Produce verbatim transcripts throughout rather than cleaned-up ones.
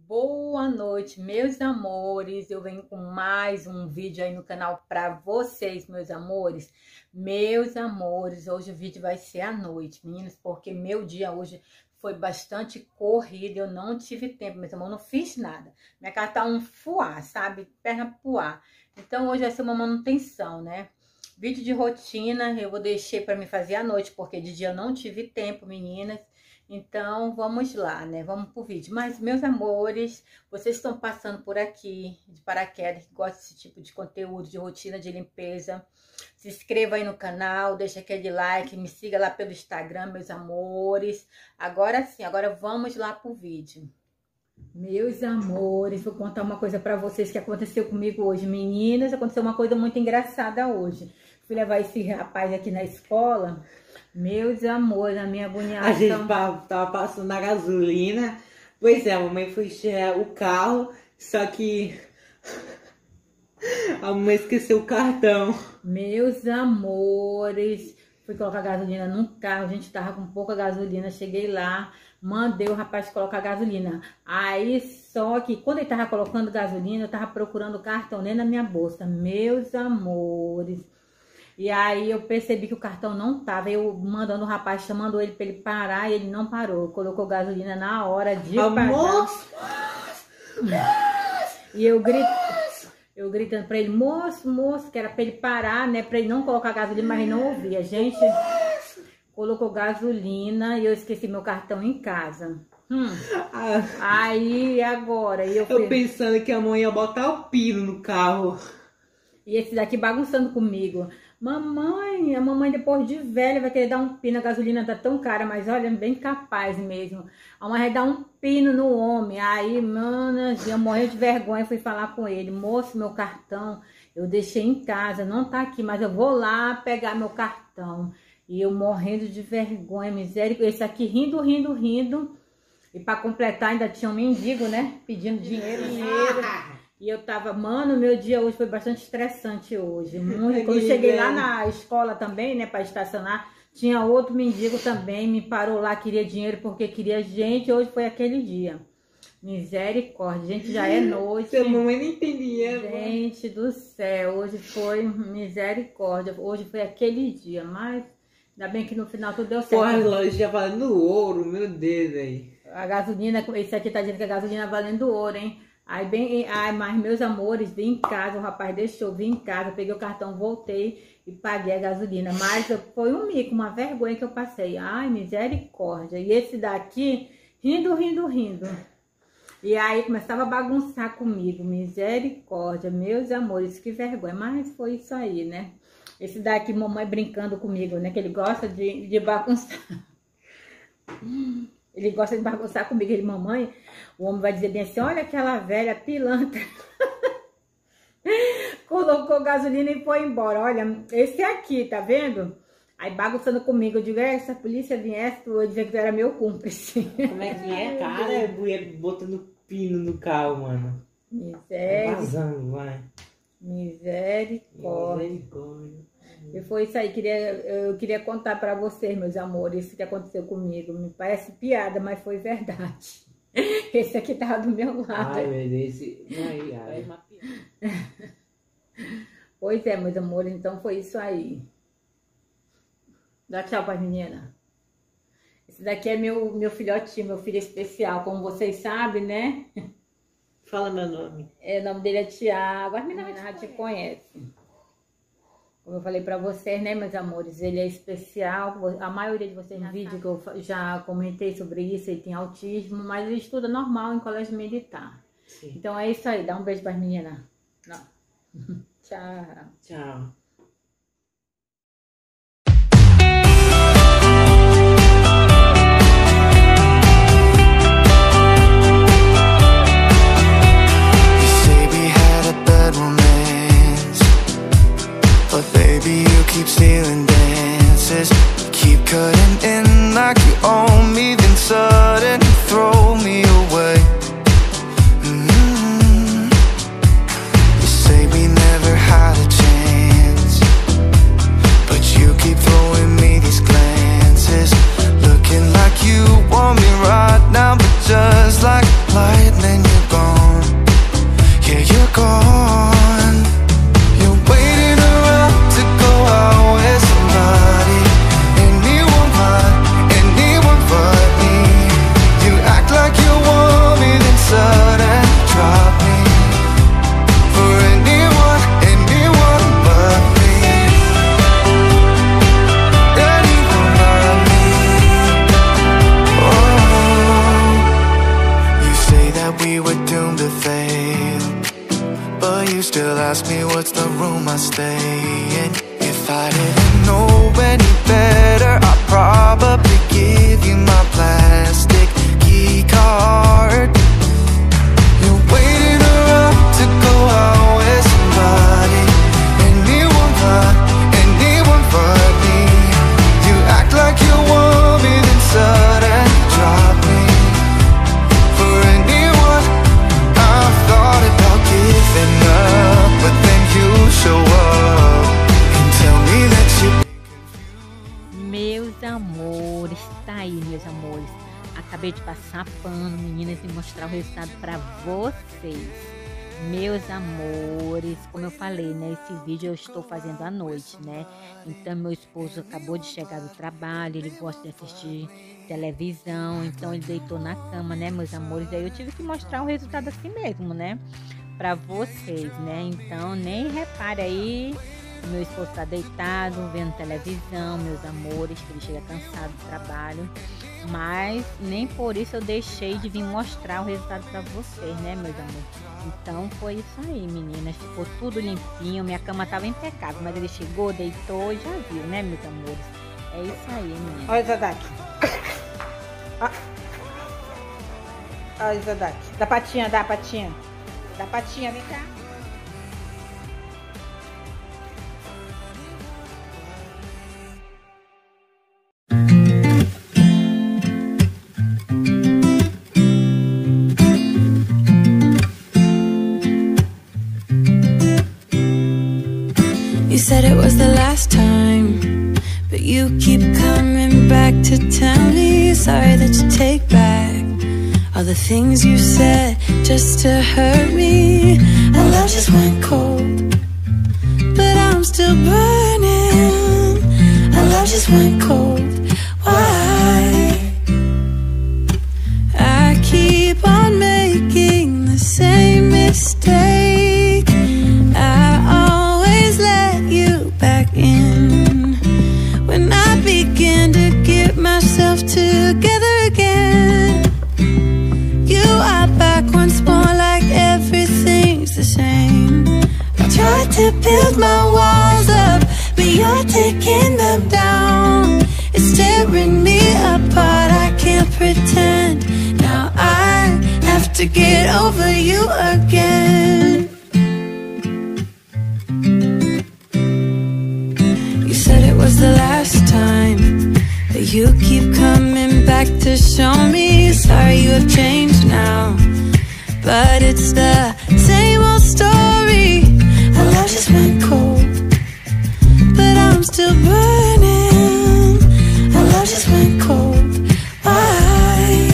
Boa noite, meus amores. Eu venho com mais um vídeo aí no canal para vocês, meus amores. Meus amores, hoje o vídeo vai ser à noite, meninas, porque meu dia hoje foi bastante corrido. Eu não tive tempo, meus amores, não fiz nada. Minha cara tá um fuá, sabe? Perna pro ar. Então hoje vai ser uma manutenção, né? Vídeo de rotina eu vou deixar para me fazer à noite, porque de dia eu não tive tempo, meninas. Então, vamos lá, né? Vamos pro vídeo. Mas, meus amores, vocês estão passando por aqui, de paraquedas, que gostam desse tipo de conteúdo, de rotina de limpeza. Se inscreva aí no canal, deixa aquele like, me siga lá pelo Instagram, meus amores. Agora sim, agora vamos lá pro vídeo. Meus amores, vou contar uma coisa pra vocês que aconteceu comigo hoje. Meninas, aconteceu uma coisa muito engraçada hoje. Fui levar esse rapaz aqui na escola. Meus amores, a minha agoniação. A gente tava passando na gasolina. Pois é, a mamãe foi encher o carro, só que a mamãe esqueceu o cartão. Meus amores, fui colocar gasolina no carro, a gente tava com pouca gasolina, cheguei lá, mandei o rapaz colocar gasolina. Aí, só que quando ele tava colocando gasolina, eu tava procurando o cartão nem na minha bolsa. Meus amores. E aí eu percebi que o cartão não tava, eu mandando o rapaz, chamando ele para ele parar, e ele não parou. Colocou gasolina na hora de parar. E eu grito, eu gritando para ele, moço, moço, que era para ele parar, né, para ele não colocar gasolina, mas ele não ouvia. Gente, colocou gasolina e eu esqueci meu cartão em casa. Hum. Ah. Aí, agora? E eu, fui... eu pensando que a mãe ia botar o pino no carro. E esse daqui bagunçando comigo. Mamãe, a mamãe depois de velha vai querer dar um pino, a gasolina tá tão cara, mas olha, bem capaz mesmo. A mãe vai dar um pino no homem. Aí, mano, eu morri de vergonha, fui falar com ele. Moço, meu cartão, eu deixei em casa, não tá aqui, mas eu vou lá pegar meu cartão. E eu morrendo de vergonha, miséria. Esse aqui rindo, rindo, rindo. E pra completar ainda tinha um mendigo, né, pedindo dinheiro, dinheiro. E eu tava, mano, meu dia hoje foi bastante estressante hoje. Muito. Quando eu cheguei lá na escola também, né, pra estacionar, tinha outro mendigo também, me parou lá, queria dinheiro porque queria gente. Hoje foi aquele dia. Misericórdia, gente, já é noite. Sua mamãe não entendia. Gente do céu, hoje foi misericórdia. Hoje foi aquele dia, mas ainda bem que no final tudo deu certo. Porra, a loja já valendo ouro, meu Deus, aí. A gasolina, esse aqui tá dizendo que a gasolina valendo ouro, hein? Aí, bem, ai, mas meus amores, vim em casa, o rapaz deixou, vim em casa, peguei o cartão, voltei e paguei a gasolina. Mas foi um mico, uma vergonha que eu passei. Ai, misericórdia. E esse daqui, rindo, rindo, rindo. E aí começava a bagunçar comigo, misericórdia, meus amores, que vergonha. Mas foi isso aí, né? Esse daqui, mamãe brincando comigo, né? Que ele gosta de, de bagunçar. Ele gosta de bagunçar comigo, ele, mamãe, o homem vai dizer bem assim, olha aquela velha pilantra. Colocou gasolina e foi embora. Olha, esse aqui, tá vendo? Aí bagunçando comigo, eu digo, é, se a polícia viesse, eu ia dizer que tu era meu cúmplice. Como é que é, cara? Mulher botando pino no carro, mano. Miséria. Vazando, vai. Misericórdia. Misericórdia. E foi isso aí, queria, eu queria contar pra vocês, meus amores, isso que aconteceu comigo. Me parece piada, mas foi verdade. Esse aqui tava do meu lado. Ai, meu Deus, esse... Ai, ai. Uma piada. Pois é, meus amores, então foi isso aí. Dá tchau pra menina. Esse daqui é meu, meu filhotinho, meu filho especial, como vocês sabem, né? Fala meu nome. É, o nome dele é Tiago, as meninas já te conhecem. Como eu falei pra vocês, né, meus amores, ele é especial. A maioria de vocês no vídeo que eu já comentei sobre isso, ele tem autismo, mas ele estuda normal em colégio militar. Sim. Então é isso aí, dá um beijo pras meninas. Não. Tchau. Tchau. Keep stealing dances, keep cutting in like you own me, then suddenly throw me away. Mm-hmm. You say we never had a chance, we were doomed to fail. But you still ask me what's the room I stay in. If I didn't know any better, I'd probably give you my plastic key card. You're waiting around to go out with somebody. Anyone but, anyone but me. You act like you want me, then suddenly drop me. For anyone, I've thought about giving up, but then you show up and tell me that you. Meus amores, tá aí, meus amores. Acabei de passar pano, meninas, e mostrar o resultado pra vocês. Meus amores, como eu falei, né? Esse vídeo eu estou fazendo à noite, né? Então, meu esposo acabou de chegar do trabalho, ele gosta de assistir televisão, então ele deitou na cama, né, meus amores? Aí eu tive que mostrar o resultado assim mesmo, né? Pra vocês, né? Então, nem repare aí, meu esposo tá deitado, vendo televisão, meus amores, que ele chega cansado do trabalho. Mas nem por isso eu deixei de vir mostrar o resultado pra vocês, né, meus amores? Então foi isso aí, meninas. Ficou tudo limpinho, minha cama tava impecável, mas ele chegou, deitou e já viu, né, meus amores? É isso aí, meninas. Olha, Zadak. Olha, Zadak. Dá patinha, dá patinha. Dá patinha, vem cá. You said it was the last time, but you keep coming back to tell me sorry that you take back all the things you said just to hurt me. Our love just went cold, but I'm still burning. Our love just went cold. Why? I keep on making the same mistake. I always let you back in when I begin to get myself together again. You are back once more like everything's the same. I tried to build my walls up, but you're taking them down. It's tearing me apart, I can't pretend. Now I have to get over you again. You said it was the last time, but you keep coming back to show me sorry you have changed now. But it's the same old story. Our love just went cold, but I'm still burning. Our love just went cold. Why?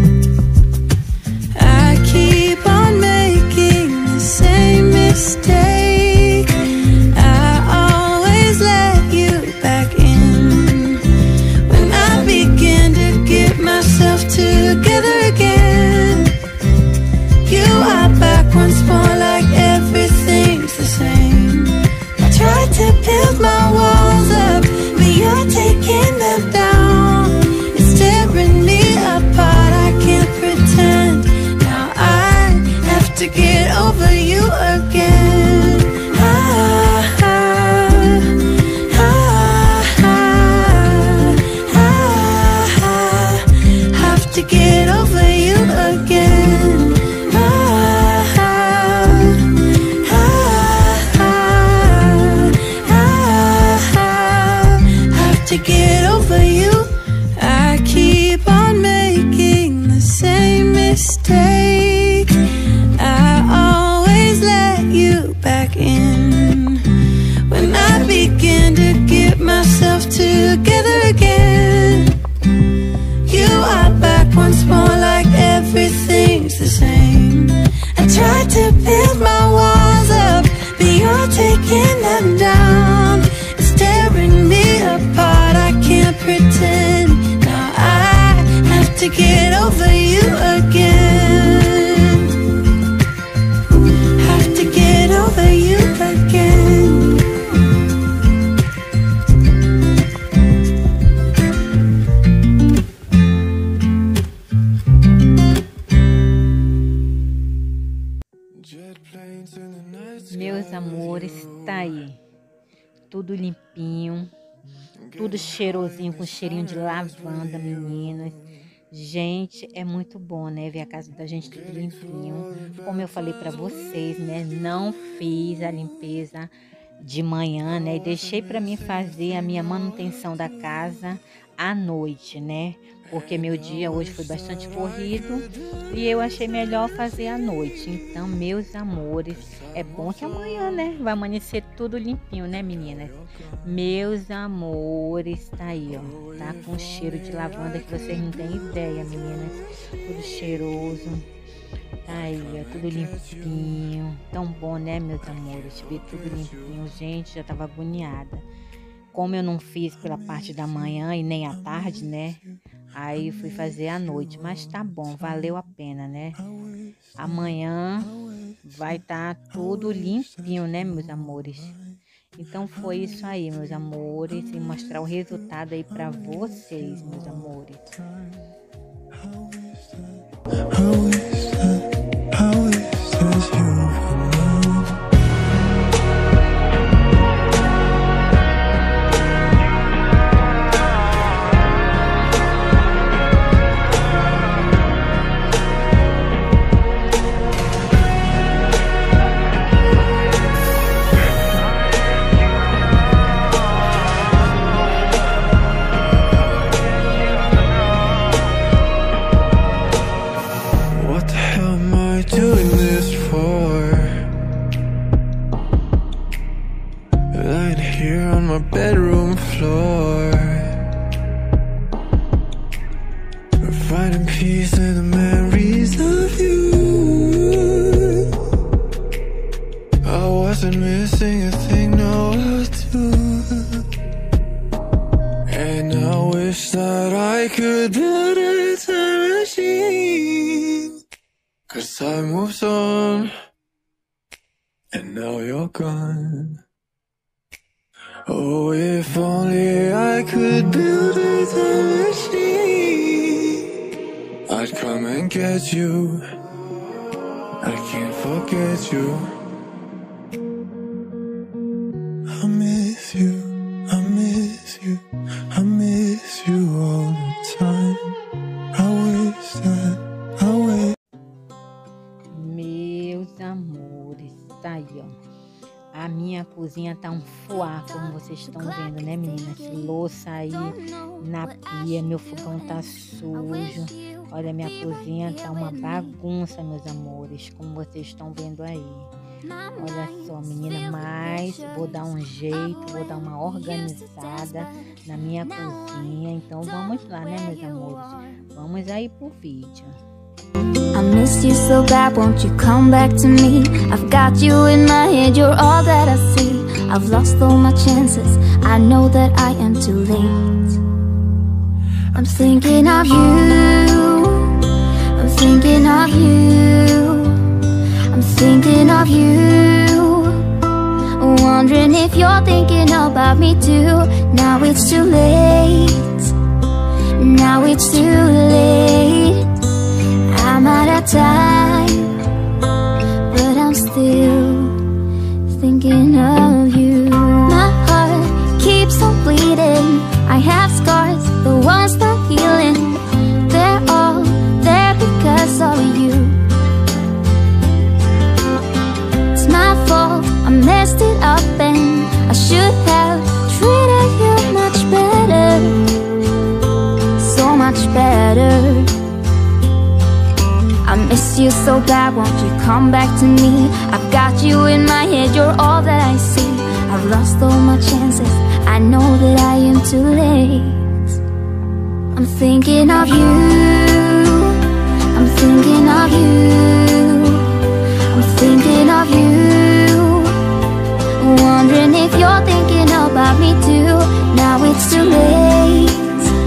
I keep on making the same mistake. I always let you back in when I begin to get myself together again. You are back once more like everything's the same. I tried to build my walls up, but you're taking them down. It's tearing me apart, I can't pretend. Now I have to get over you again. Ah, ah, ah, ah, ah, ah, have to get over you again. To get over you, I keep on making the same mistake. I always let you back in when I begin to get myself together again. You are back once more like everything's the same. I tried to build my walls up, but you're taking them down. It's tearing me apart, I can't pretend. Now I have to get over you again. Have to get over you again. Meus amores, tá aí. Tudo limpinho. Tudo cheirosinho, com cheirinho de lavanda, meninas. Gente, é muito bom, né? Ver a casa da gente tudo limpinho. Como eu falei pra vocês, né? Não fiz a limpeza de manhã, né? E deixei pra mim fazer a minha manutenção da casa à noite, né? Porque meu dia hoje foi bastante corrido e eu achei melhor fazer à noite. Então, meus amores, é bom que amanhã, né? Vai amanhecer tudo limpinho, né, meninas? Meus amores, tá aí, ó. Tá com cheiro de lavanda que vocês não têm ideia, meninas. Tudo cheiroso. Tá aí, ó, tudo limpinho. Tão bom, né, meus amores? Ver tudo limpinho. Gente, já tava agoniada. Como eu não fiz pela parte da manhã e nem à tarde, né? Aí fui fazer à noite, mas tá bom, valeu a pena, né? Amanhã vai estar tá tudo limpinho, né, meus amores? Então foi isso aí, meus amores, e mostrar o resultado aí pra vocês, meus amores. Bedroom floor, finding peace in the memories of you. I wasn't missing a thing, no, I do. And I wish that I could build a time machine, 'cause time moves on, and now you're gone. Oh, if only I could build a time machine, I'd come and get you. I can't forget you. I miss you, I miss you, I miss you all the time. I wish that, I wish. Meus amores, tá aí, ó. A minha cozinha tá um fuá, como vocês estão vendo, né, meninas? Louça aí na pia, meu fogão tá sujo. Olha, minha cozinha tá uma bagunça, meus amores, como vocês estão vendo aí. Olha só, menina, mas vou dar um jeito, vou dar uma organizada na minha cozinha. Então vamos lá, né, meus amores? Vamos aí pro vídeo. I miss you so bad, won't you come back to me? I've got you in my head, you're all that I see. I've lost all my chances, I know that I am too late. I'm thinking of you, I'm thinking of you, I'm thinking of you, wondering if you're thinking about me too. Now it's too late, now it's too late. I'm out of time, but I'm still thinking of you. My heart keeps on bleeding, I have scars, the ones not healing. They're all there because of you. It's my fault, I messed it up and I should have treated you much better, so much better. I miss you so bad, won't you come back to me? I've got you in my head, you're all that I see. I've lost all my chances, I know that I am too late. I'm thinking of you, I'm thinking of you, I'm thinking of you, wondering if you're thinking about me too. Now it's too late.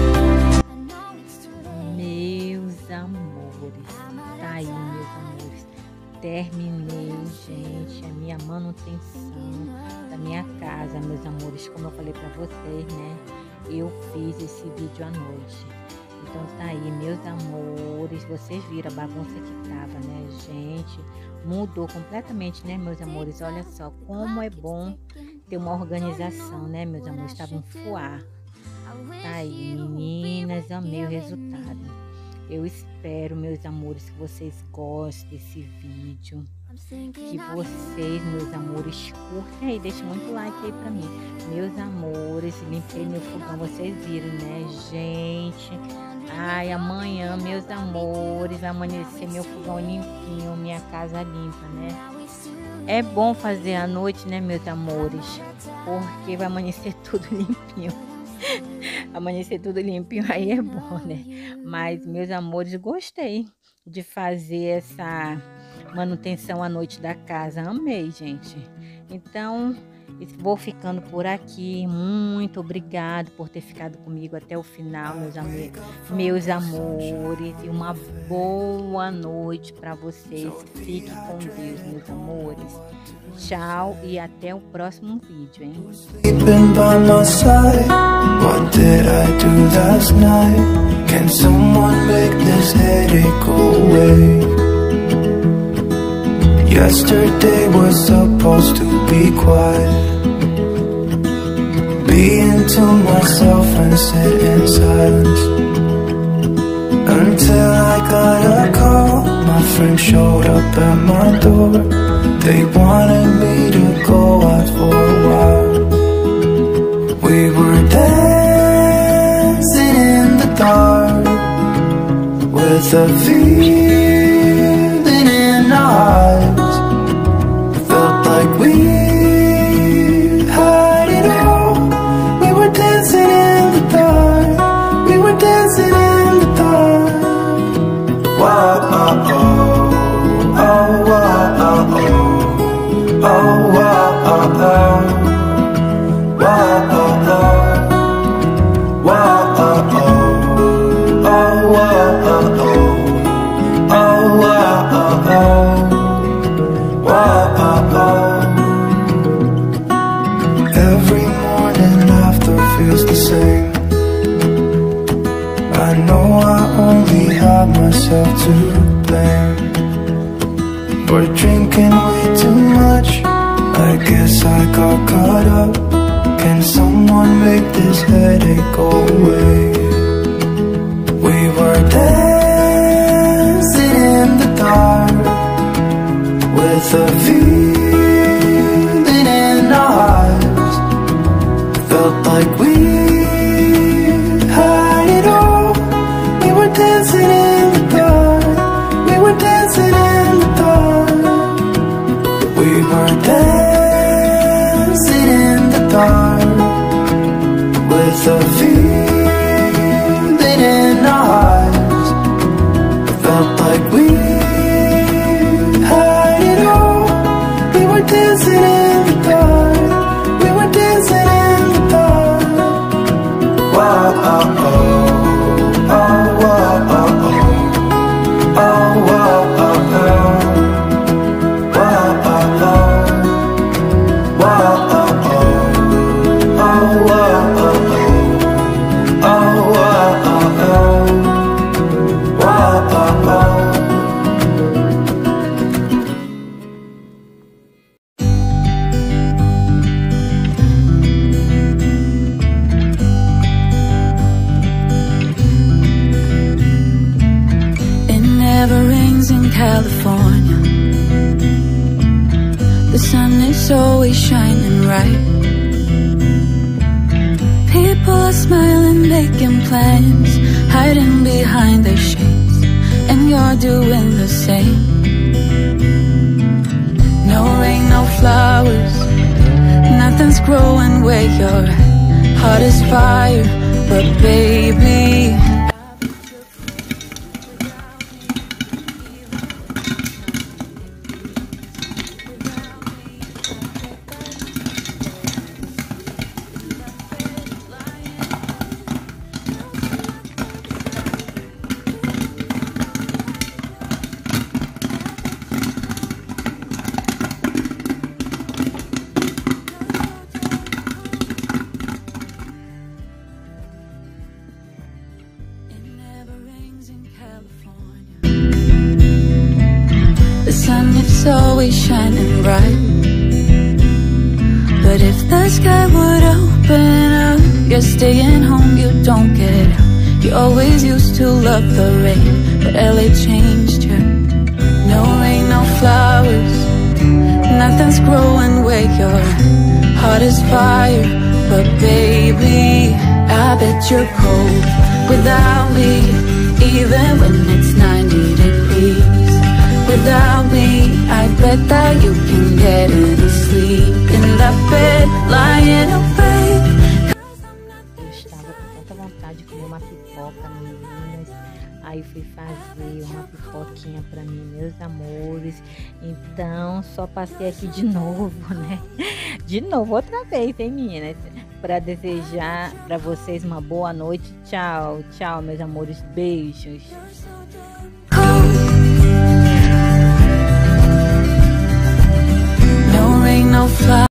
Terminei, gente, a minha manutenção da minha casa, meus amores. Como eu falei pra vocês, né? Eu fiz esse vídeo à noite. Então tá aí, meus amores. Vocês viram a bagunça que tava, né, gente, mudou completamente, né, meus amores? Olha só como é bom ter uma organização, né, meus amores? Estava um fuá. Tá aí, meninas, amei o resultado. Eu espero, meus amores, que vocês gostem desse vídeo. Que vocês, meus amores, curtem aí, deixem muito like aí pra mim. Meus amores, limpei meu fogão, vocês viram, né, gente? Ai, amanhã, meus amores, vai amanhecer meu fogão limpinho, minha casa limpa, né? É bom fazer à noite, né, meus amores? Porque vai amanhecer tudo limpinho. Amanhecer tudo limpinho aí é bom, né? Mas, meus amores, gostei de fazer essa manutenção à noite da casa. Amei, gente. Então, vou ficando por aqui. Muito obrigado por ter ficado comigo até o final, meus, am meus amores. E uma boa noite para vocês. Fiquem com Deus, meus amores. Tchau e até o próximo vídeo, hein? What did I do last night? Can someone make this headache go away? Yesterday was supposed to be quiet. Being to myself and sit in silence. Until I got a call, my friend showed up at my door. They wanted me to go out for a while. We were dancing in the dark, with a feeling in our eyes. Felt like we had it all. We were dancing in the dark. We were dancing in the dark. Wow, oh, oh, oh, wow, oh, oh, oh, wow, oh, oh. Wow, oh, oh. Wow, oh, oh. Oh, wow, oh, oh. Oh, wow, oh, oh. Wow, oh, oh. Every morning after feels the same. I know I only have myself to blame for drinking way too much. I guess I got caught up. Can someone make this headache go away? We were dancing in the dark, with a feeling in our eyes. Felt like we had it all. We were dancing in the dark. We were dancing in the dark. We were dancing in the dark, with a feeling in our eyes. Felt like we had it all. We were dancing in the dark. We were dancing in the dark. Wow, oh, oh. Oh, wow, oh, oh. Oh, wow, oh, oh. Wow, oh, oh. Wow, oh, oh. Oh, wow, oh, oh. Oh, wow, oh, oh. Wow, oh, oh. It never rains in California. The sun is always shining bright. People are smiling, making plans, hiding behind their shades, and you're doing the same. No rain, no flowers, nothing's growing where you're at. Heart is fire, but baby, is always shining bright. But if the sky would open up, you're staying home, you don't get out. You always used to love the rain, but L A changed you. No rain, no flowers, nothing's growing where your heart is fire. But baby, I bet you're cold without me, even when it's ninety degrees. Without me, I bet that you can get any sleep in that bed, lying awake. Eu estava com tanta vontade de comer uma pipoca, meninas. Aí fui fazer uma pipoquinha pra mim, meus amores. Então, só passei aqui de novo, né? De novo, outra vez, hein, meninas? Pra desejar pra vocês uma boa noite. Tchau, tchau, meus amores. Beijos. No rain, no fly.